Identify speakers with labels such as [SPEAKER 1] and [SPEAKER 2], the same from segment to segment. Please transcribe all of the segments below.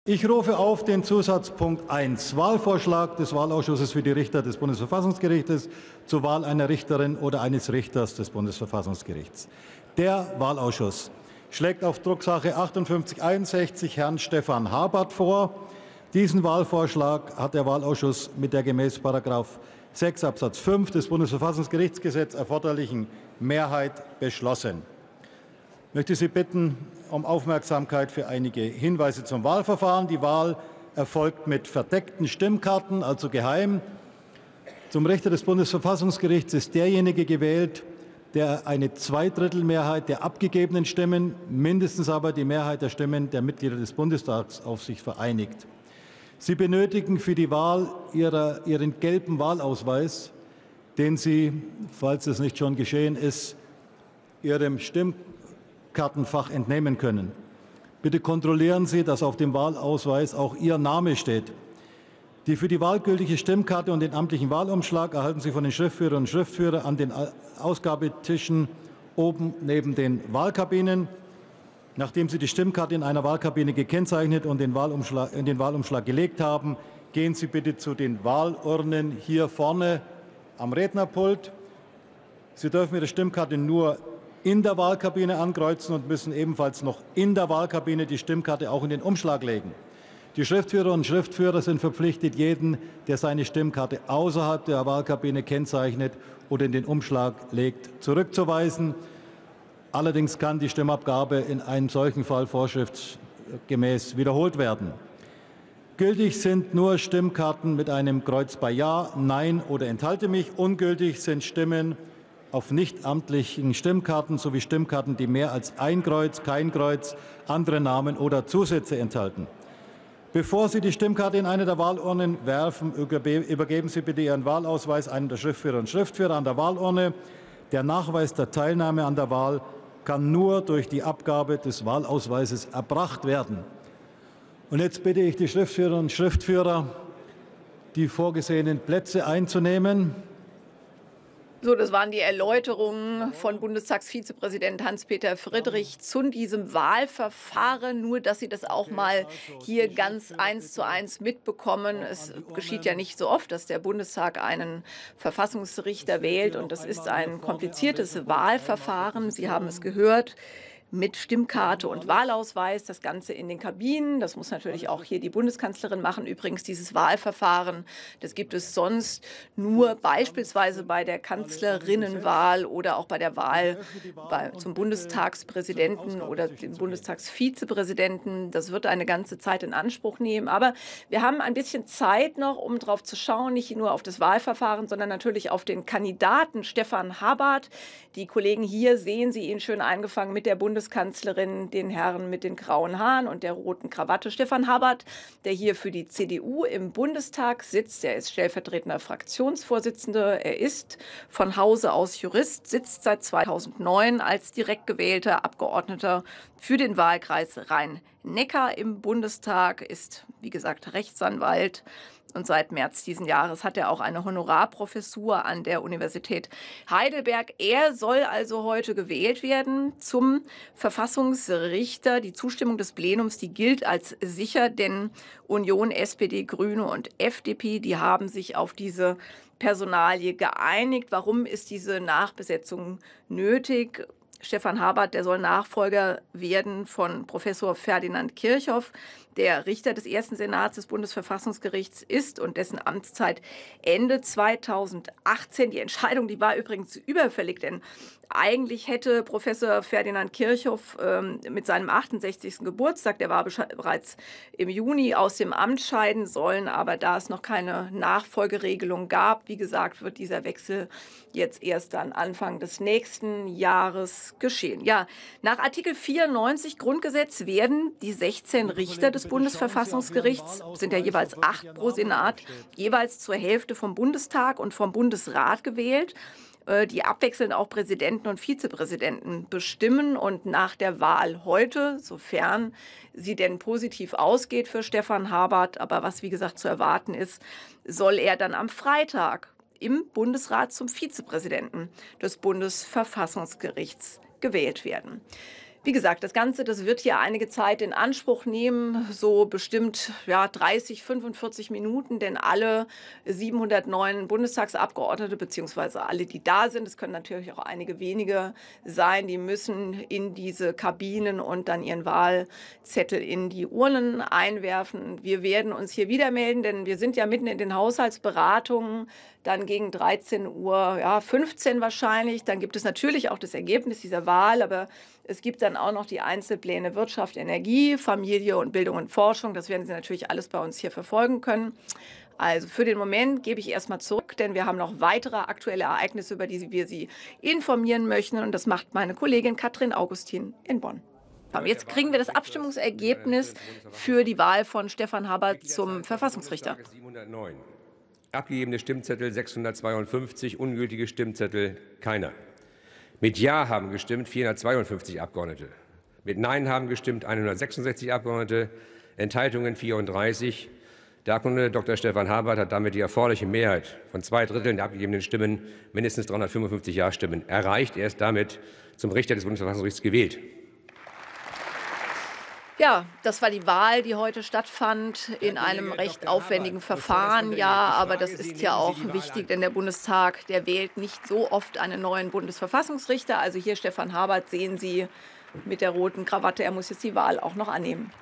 [SPEAKER 1] Ich rufe auf den Zusatzpunkt 1, Wahlvorschlag des Wahlausschusses für die Richter des Bundesverfassungsgerichtes zur Wahl einer Richterin oder eines Richters des Bundesverfassungsgerichts. Der Wahlausschuss schlägt auf Drucksache 5861 Herrn Stefan Habart vor. Diesen Wahlvorschlag hat der Wahlausschuss mit der gemäß § 6 Absatz 5 des Bundesverfassungsgerichtsgesetzes erforderlichen Mehrheit beschlossen. Ich möchte Sie bitten um Aufmerksamkeit für einige Hinweise zum Wahlverfahren. Die Wahl erfolgt mit verdeckten Stimmkarten, also geheim. Zum Richter des Bundesverfassungsgerichts ist derjenige gewählt, der eine Zweidrittelmehrheit der abgegebenen Stimmen, mindestens aber die Mehrheit der Stimmen der Mitglieder des Bundestags auf sich vereinigt. Sie benötigen für die Wahl Ihren gelben Wahlausweis, den Sie, falls es nicht schon geschehen ist, Ihrem Stimmkartenfach entnehmen können. Bitte kontrollieren Sie, dass auf dem Wahlausweis auch Ihr Name steht. Die für die Wahl gültige Stimmkarte und den amtlichen Wahlumschlag erhalten Sie von den Schriftführerinnen und Schriftführern an den Ausgabetischen oben neben den Wahlkabinen. Nachdem Sie die Stimmkarte in einer Wahlkabine gekennzeichnet und in den Wahlumschlag gelegt haben, gehen Sie bitte zu den Wahlurnen hier vorne am Rednerpult. Sie dürfen Ihre Stimmkarte nur in der Wahlkabine ankreuzen und müssen ebenfalls noch in der Wahlkabine die Stimmkarte auch in den Umschlag legen. Die Schriftführerinnen und Schriftführer sind verpflichtet, jeden, der seine Stimmkarte außerhalb der Wahlkabine kennzeichnet oder in den Umschlag legt, zurückzuweisen. Allerdings kann die Stimmabgabe in einem solchen Fall vorschriftsgemäß wiederholt werden. Gültig sind nur Stimmkarten mit einem Kreuz bei Ja, Nein oder Enthalte mich. Ungültig sind Stimmen auf nichtamtlichen Stimmkarten sowie Stimmkarten, die mehr als ein Kreuz, kein Kreuz, andere Namen oder Zusätze enthalten. Bevor Sie die Stimmkarte in eine der Wahlurnen werfen, übergeben Sie bitte Ihren Wahlausweis einem der Schriftführerinnen und Schriftführer an der Wahlurne. Der Nachweis der Teilnahme an der Wahl kann nur durch die Abgabe des Wahlausweises erbracht werden. Und jetzt bitte ich die Schriftführerinnen und Schriftführer, die vorgesehenen Plätze einzunehmen.
[SPEAKER 2] So, das waren die Erläuterungen von Bundestagsvizepräsident Hans-Peter Friedrich zu diesem Wahlverfahren. Nur, dass Sie das auch mal hier ganz 1:1 mitbekommen. Es geschieht ja nicht so oft, dass der Bundestag einen Verfassungsrichter wählt. Und das ist ein kompliziertes Wahlverfahren. Sie haben es gehört. Mit Stimmkarte und Wahlausweis, das Ganze in den Kabinen. Das muss natürlich auch hier die Bundeskanzlerin machen. Übrigens, dieses Wahlverfahren, das gibt es sonst nur beispielsweise bei der Kanzlerinnenwahl oder auch bei der Wahl zum Bundestagspräsidenten oder dem Bundestagsvizepräsidenten. Das wird eine ganze Zeit in Anspruch nehmen. Aber wir haben ein bisschen Zeit noch, um drauf zu schauen, nicht nur auf das Wahlverfahren, sondern natürlich auf den Kandidaten Stefan Habart. Die Kollegen hier sehen Sie ihn schön eingefangen mit der Bundeskanzlerin, den Herrn mit den grauen Haaren und der roten Krawatte. Stefan Habart, der hier für die CDU im Bundestag sitzt. Er ist stellvertretender Fraktionsvorsitzender. Er ist von Hause aus Jurist, sitzt seit 2009 als direkt gewählter Abgeordneter für den Wahlkreis Rhein-Neckar im Bundestag, ist, wie gesagt, Rechtsanwalt. Und seit März diesen Jahres hat er auch eine Honorarprofessur an der Universität Heidelberg. Er soll also heute gewählt werden zum Verfassungsrichter. Die Zustimmung des Plenums, die gilt als sicher, denn Union, SPD, Grüne und FDP, die haben sich auf diese Personalie geeinigt. Warum ist diese Nachbesetzung nötig? Stefan Habart, der soll Nachfolger werden von Professor Ferdinand Kirchhoff, der Richter des ersten Senats des Bundesverfassungsgerichts ist und dessen Amtszeit Ende 2018. Die Entscheidung, die war übrigens überfällig, denn eigentlich hätte Professor Ferdinand Kirchhoff mit seinem 68. Geburtstag, der war bereits im Juni, aus dem Amt scheiden sollen. Aber da es noch keine Nachfolgeregelung gab, wie gesagt, wird dieser Wechsel jetzt erst dann Anfang des nächsten Jahres geschehen. Ja, nach Artikel 94 Grundgesetz werden die 16 Richter des Bundesverfassungsgerichts, sind ja jeweils 8 pro Senat, jeweils zur Hälfte vom Bundestag und vom Bundesrat gewählt, die abwechselnd auch Präsidenten und Vizepräsidenten bestimmen. Und nach der Wahl heute, sofern sie denn positiv ausgeht für Stefan Habart, aber was wie gesagt zu erwarten ist, soll er dann am Freitag im Bundesrat zum Vizepräsidenten des Bundesverfassungsgerichts gewählt werden. Wie gesagt, das Ganze, das wird hier einige Zeit in Anspruch nehmen, so bestimmt 30, 45 Minuten, denn alle 709 Bundestagsabgeordnete beziehungsweise alle, die da sind, es können natürlich auch einige wenige sein, die müssen in diese Kabinen und dann ihren Wahlzettel in die Urnen einwerfen. Wir werden uns hier wieder melden, denn wir sind ja mitten in den Haushaltsberatungen, dann gegen 13:15 Uhr wahrscheinlich. Dann gibt es natürlich auch das Ergebnis dieser Wahl, aber es gibt dann auch noch die Einzelpläne Wirtschaft, Energie, Familie und Bildung und Forschung. Das werden Sie natürlich alles bei uns hier verfolgen können. Also für den Moment gebe ich erstmal zurück, denn wir haben noch weitere aktuelle Ereignisse, über die wir Sie informieren möchten. Und das macht meine Kollegin Katrin Augustin in Bonn. Jetzt kriegen wir das Abstimmungsergebnis für die Wahl von Stefan Habert zum Verfassungsrichter.
[SPEAKER 3] 709. Abgegebene Stimmzettel 652, ungültige Stimmzettel keiner. Mit Ja haben gestimmt 452 Abgeordnete. Mit Nein haben gestimmt 166 Abgeordnete, Enthaltungen 34. Der Abgeordnete Dr. Stefan Habert hat damit die erforderliche Mehrheit von 2/3 der abgegebenen Stimmen, mindestens 355 Ja-Stimmen, erreicht. Er ist damit zum Richter des Bundesverfassungsgerichts gewählt.
[SPEAKER 2] Ja, das war die Wahl, die heute stattfand, in einem recht aufwendigen Verfahren. Ja, aber das ist ja auch wichtig, denn der Bundestag, der wählt nicht so oft einen neuen Bundesverfassungsrichter. Also hier Stefan Habert sehen Sie mit der roten Krawatte. Er muss jetzt die Wahl auch noch annehmen.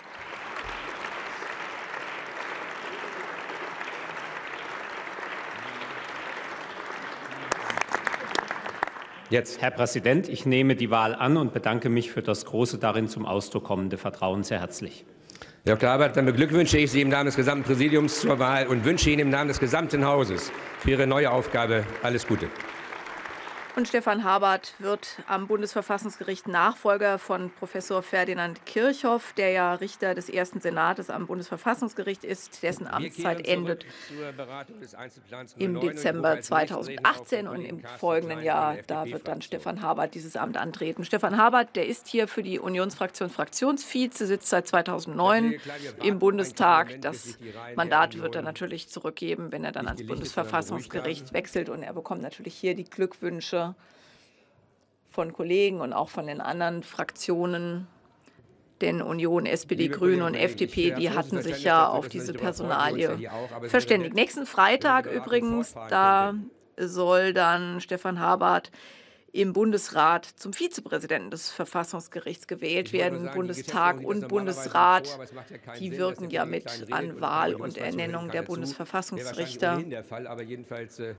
[SPEAKER 3] Jetzt.
[SPEAKER 4] Herr Präsident, ich nehme die Wahl an und bedanke mich für das große darin zum Ausdruck kommende Vertrauen sehr herzlich.
[SPEAKER 3] Herr Dr. Habert, dann beglückwünsche ich Sie im Namen des gesamten Präsidiums zur Wahl und wünsche Ihnen im Namen des gesamten Hauses für Ihre neue Aufgabe alles Gute.
[SPEAKER 2] Und Stefan Habert wird am Bundesverfassungsgericht Nachfolger von Professor Ferdinand Kirchhoff, der ja Richter des Ersten Senates am Bundesverfassungsgericht ist, dessen Amtszeit endet im Dezember 2018 und im folgenden Jahr, da wird dann Stefan Habert dieses Amt antreten. Stefan Habert, der ist hier für die Unionsfraktion Fraktionsvize, sitzt seit 2009 im Bundestag. Das Mandat wird er natürlich zurückgeben, wenn er dann ans Bundesverfassungsgericht wechselt, und er bekommt natürlich hier die Glückwünsche von Kollegen und auch von den anderen Fraktionen, denn Union, SPD, Grüne und FDP, die hatten sich ja auf diese Personalie verständigt. Nächsten Freitag übrigens, da soll dann Stefan Habert im Bundesrat zum Vizepräsidenten des Verfassungsgerichts gewählt werden. Bundestag und Bundesrat, die wirken ja mit an Wahl und Ernennung der Bundesverfassungsrichter.